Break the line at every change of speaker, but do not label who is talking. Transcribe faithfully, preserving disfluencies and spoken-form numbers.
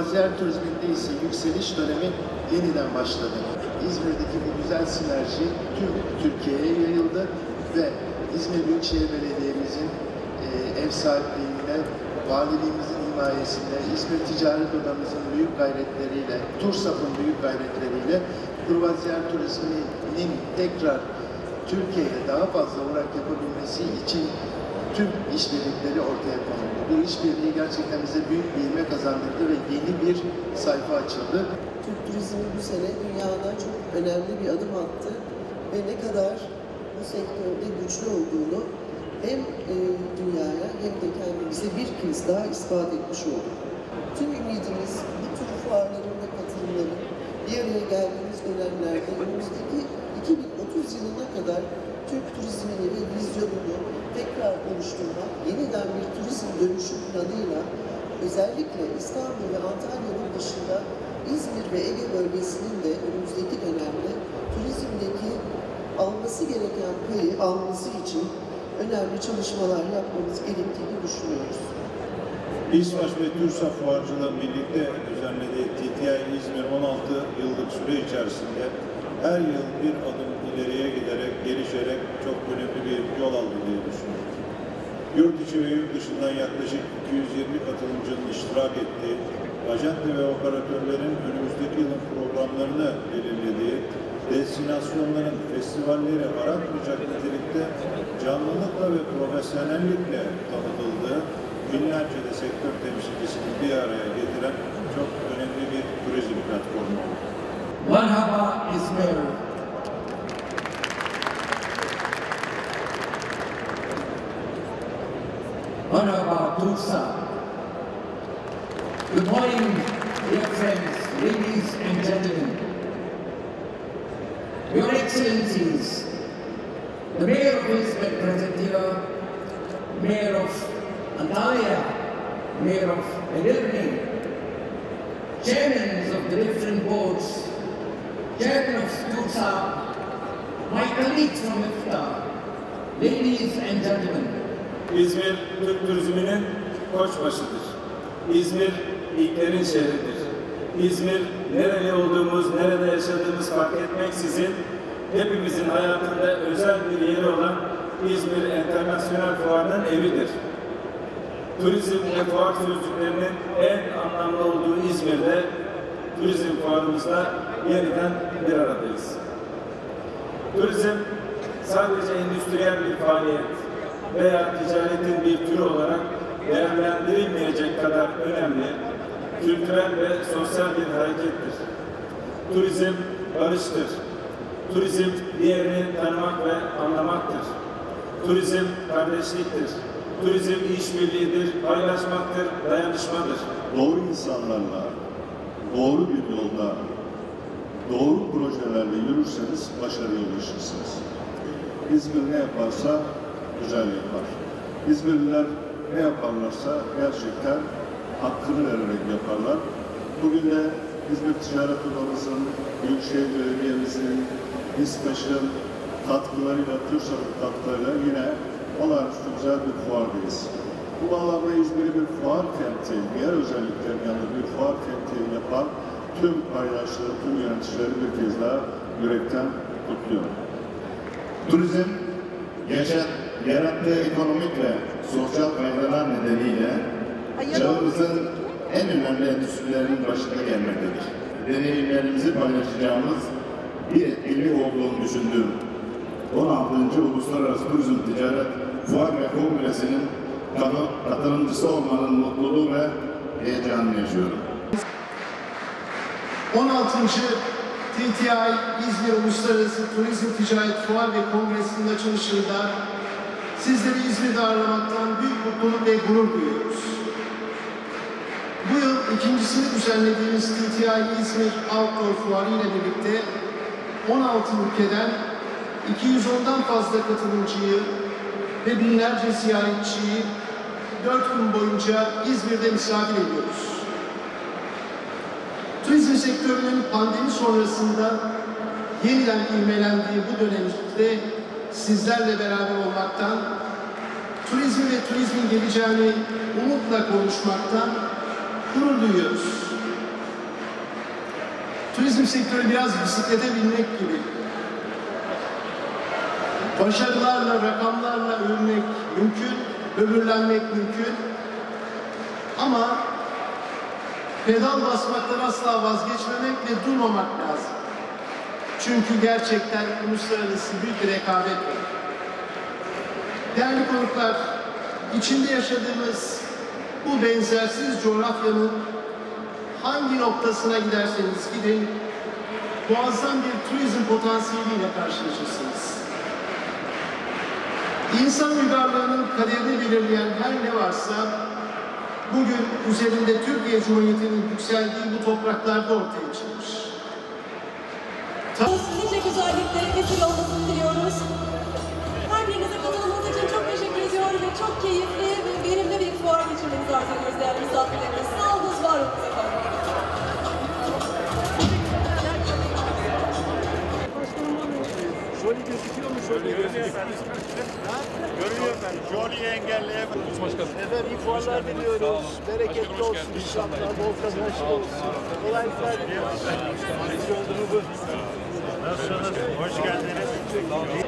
Kruvazyer turizminde ise yükseliş dönemi yeniden başladı. İzmir'deki bu güzel sinerji tüm Türkiye'ye yayıldı ve İzmir Büyükşehir Belediye'mizin e, ev sahipliğinde, valiliğimizin himayesinde, İzmir Ticaret Odamızın büyük gayretleriyle, TURSAP'ın büyük gayretleriyle kruvazyer turizminin tekrar Türkiye'ye daha fazla uğrak yapabilmesi için tüm işbirlikleri ortaya konuldu. Bu işbirliği gerçekten bize büyük bir ivme kazandırdı ve yeni bir sayfa açıldı.
Türk turizmi bu sene dünyada çok önemli bir adım attı ve ne kadar bu sektörde güçlü olduğunu hem e, dünyaya hem de kendimize bir kez daha ispat etmiş olduk. Tüm ümidimiz bu tür fuarların ve katılımların bir araya geldiğimiz dönemlerde önümüzdeki iki bin otuz yılına kadar Türk turizmini ve vizyonunu tekrar oluşturmak, yeniden bir turizm dönüşüm planıyla özellikle İstanbul ve Antalya'nın dışında İzmir ve Ege bölgesinin de önümüzdeki dönemde turizmdeki alması gereken payı alması için önemli çalışmalar yapmamız gerektiğini düşünüyoruz.
İSVAŞ ve TURSAP fuarcılığın birlikte düzenlediği T T I İzmir on altı yıllık süre içerisinde her yıl bir adım ileriye giderek, gelişerek çok önemli bir yol aldı diye düşünüyorum. Yurt içi ve yurt dışından yaklaşık iki yüz yirmi katılımcının iştirak ettiği, ajanta ve operatörlerin önümüzdeki yılın programlarını belirlediği, destinasyonların, festivalleri aratmayacak nitelikte canlılıkla ve profesyonellikle tanıtıldığı, binlerce de sektör temsilcisini bir araya getiren çok önemli bir turizm platformu oldu.
Merhaba İzmir. Merhaba TURSAP. Good morning, dear friends, ladies and gentlemen. Your Excellencies, the Mayor of İzmir present here, Mayor of Antalya, Mayor of Edirne, Chairmen of the different boards, Chairman of TURSAP, my colleagues from İFTA, ladies and gentlemen.
İzmir, Türk turizminin koçbaşıdır. İzmir, ilklerin şehridir. İzmir, nereli olduğumuz, nerede yaşadığımız fark etmeksizin hepimizin hayatında özel bir yeri olan İzmir Enternasyonel Fuarı'nın evidir. Turizm ve fuar sözcüklerinin en anlamlı olduğu İzmir'de turizm fuarımızda yeniden bir aradayız. Turizm sadece endüstriyel bir faaliyet veya ticaretin bir türü olarak değerlendirilmeyecek kadar önemli, kültürel ve sosyal bir harekettir. Turizm barıştır. Turizm diğerini tanımak ve anlamaktır. Turizm kardeşliktir. Turizm işbirliğidir, paylaşmaktır, dayanışmadır.
Doğru insanlarla, doğru bir yolda, doğru projelerle yürürseniz başarıya ulaşırsınız. İzmir ne yaparsa güzel yapar. İzmirliler ne yaparlarsa gerçekten hakkını vererek yaparlar. Bugün de İzmir Ticaret Odamızın, Büyükşehir Belediye'mizin, İSVAŞ'ın katkılarıyla, TURSAP'ın katkılarıyla yine olağanüstü güzel bir fuardayız. Bu bağlamda İzmir'i bir fuar kenti, diğer özelliklerin yanında bir fuar kenti yapan tüm paydaşları, tüm yöneticileri bir kez daha yürekten kutluyorum.
Turizm, geçen yarattığı ekonomik ve sosyal faydalar nedeniyle çağımızın en önemli endüstrilerinin başında gelmektedir. Deneyimlerimizi paylaşacağımız bir etkinlik olduğunu düşündüğüm on altıncı Uluslararası Turizm Ticaret Fuar ve Kongresi'nin katılımcısı olmanın mutluluğu ve heyecanını yaşıyorum.
on altıncı T T I İzmir Uluslararası Turizm Ticaret Fuar ve Kongresi'nin açılışında sizleri İzmir'de ağırlamaktan büyük mutluluk ve gurur duyuyoruz. Bu yıl ikincisini düzenlediğimiz T T I İzmir Outdoor Fuarı ile birlikte on altı ülkeden iki yüz ondan fazla katılımcıyı ve binlerce ziyaretçiyi dört gün boyunca İzmir'de misafir ediyoruz. Turizm sektörünün pandemi sonrasında yeniden ivmelendiği bu dönemde sizlerle beraber olmaktan, turizm ve turizmin geleceğini umutla konuşmaktan gurur duyuyoruz. Turizm sektörü biraz bisiklete binmek gibi. Başarılarla, rakamlarla övünmek mümkün, böbürlenmek mümkün. Ama pedal basmaktan asla vazgeçmemek ve durmamak lazım. Çünkü gerçekten uluslararası büyük bir rekabet var. Değerli konuklar, içinde yaşadığımız bu benzersiz coğrafyanın hangi noktasına giderseniz gidin, muazzam bir turizm potansiyeliyle karşılaşırsınız. İnsan uygarlığının kaderini belirleyen her ne varsa, bugün üzerinde Türkiye Cumhuriyeti'nin yükseldiği bu topraklarda ortaya çıkmış.
Nice güzelliklere vesile olmasını diliyoruz. Her birinize katılımınız için çok teşekkür ediyorum ve çok keyifli ve verimli bir fuar geçirmenizi arzu ediyoruz değerli misafirlerimiz. Sağ olun, var olun efendim.
Jolly gözüküyor mu? Jolly gözüküyor. Görünüyor efendim. Jolly'yi engelleyemez. Efendim iyi fuarlar diliyoruz. Bereketli olsun inşallah. Bol kazançlı olsun. Kolaylıklar diliyoruz. Nasılsınız? Hoş geldiniz.